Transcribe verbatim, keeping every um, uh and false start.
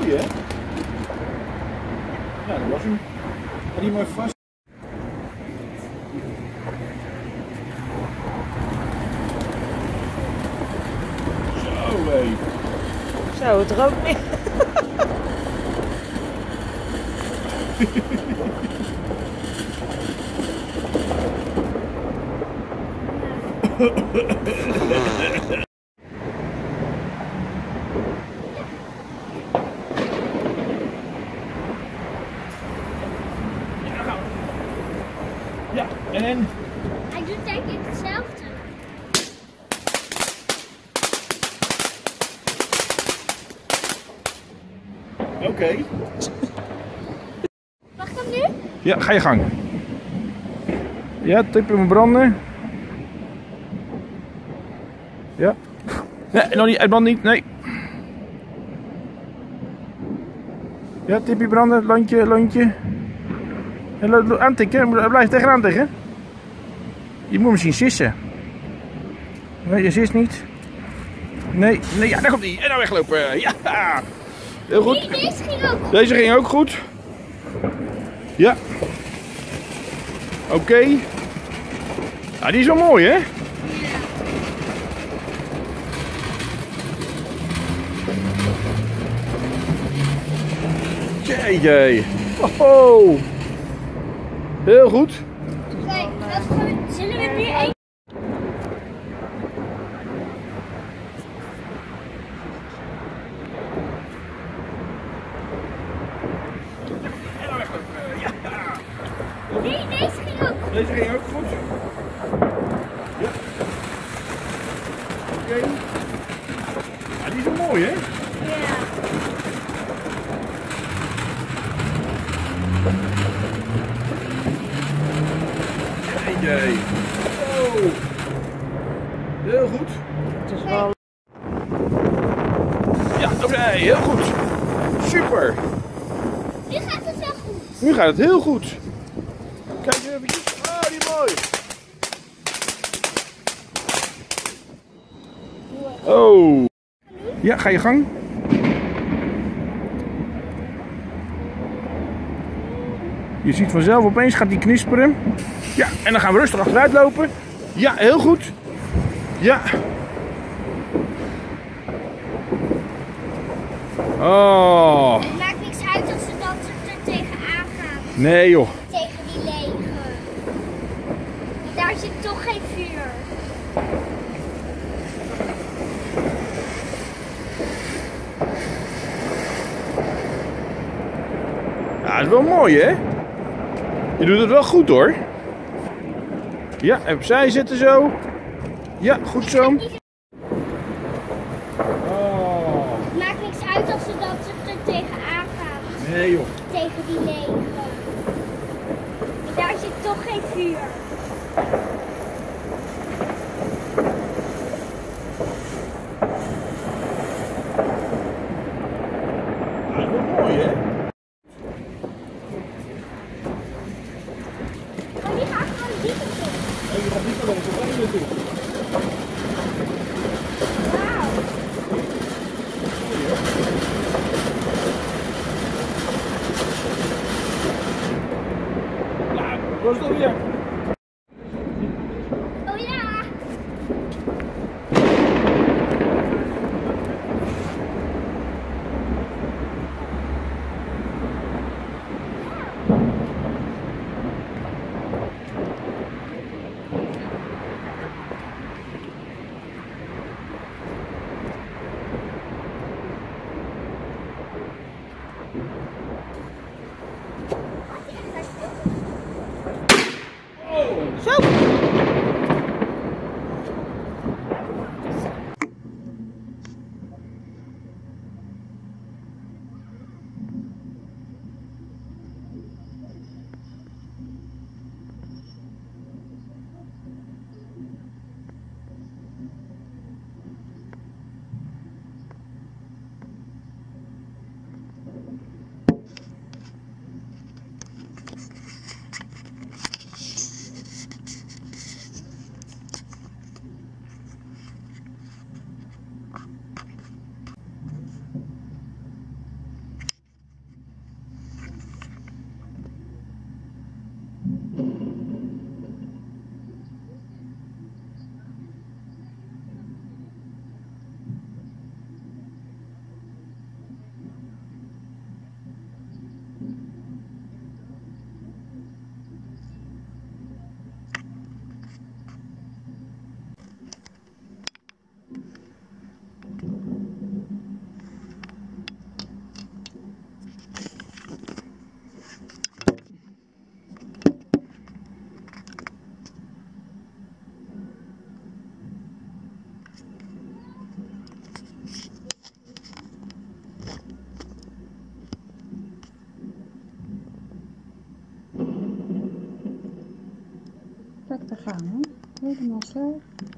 goeie, hè? Ja, dat was hem. Had hij maar vast. Zo, hé. Zo, het rookt meer. Ja, en... Hij doet denk ik hetzelfde. Oké. Okay. Mag ik hem nu? Ja, ga je gang. Ja, tippen me branden. Ja. Nee, nog niet, uitbrand niet, nee. Ja, tipje branden, landje, landje. En aantikken, blijf tegenaan tikken. Je moet misschien sissen. Nee, je sist niet. Nee, nee, ja, daar komt hij. En nou weglopen. Ja, heel goed. Nee, deze ging ook goed. Deze ging ook goed. Ja. Oké. Okay. Ja, die is wel mooi, hè? Jeetje. Oh. Heel goed. Kijk, dat gaan we, zullen we nu één? Nee, deze ging ook goed. Deze ging ook goed. Ja. Oké. Okay. Ja, die is wel mooi, hè? Ja. Jee. Oh. Heel goed. Het is wel... Ja, oké, okay, heel goed. Super. Nu gaat het wel goed. Nu gaat het heel goed. Kijk even. Oh, die is mooi. Oh. Ja, ga je gang. Je ziet vanzelf opeens gaat die knisperen. Ja, en dan gaan we rustig achteruit lopen. Ja, heel goed. Ja. Oh. Het maakt niks uit als ze dat er tegenaan gaan. Nee joh. Tegen die lege. Daar zit toch geen vuur. Ja, dat is wel mooi, hè? Je doet het wel goed, hoor. Ja, en opzij zitten zo. Ja, goed zo. Oh. Het maakt niks uit als ze dat er tegenaan gaan. Nee, joh. Tegen die lege. Daar zit toch geen vuur. Ja, dat is wel mooi, hè? Maar die gaat gewoon dieper toe. Oh, je gaat niet naar de volgende toe. Wauw. Ja, dat is toch weer. Oh ja. gaan, hè? Helemaal zo.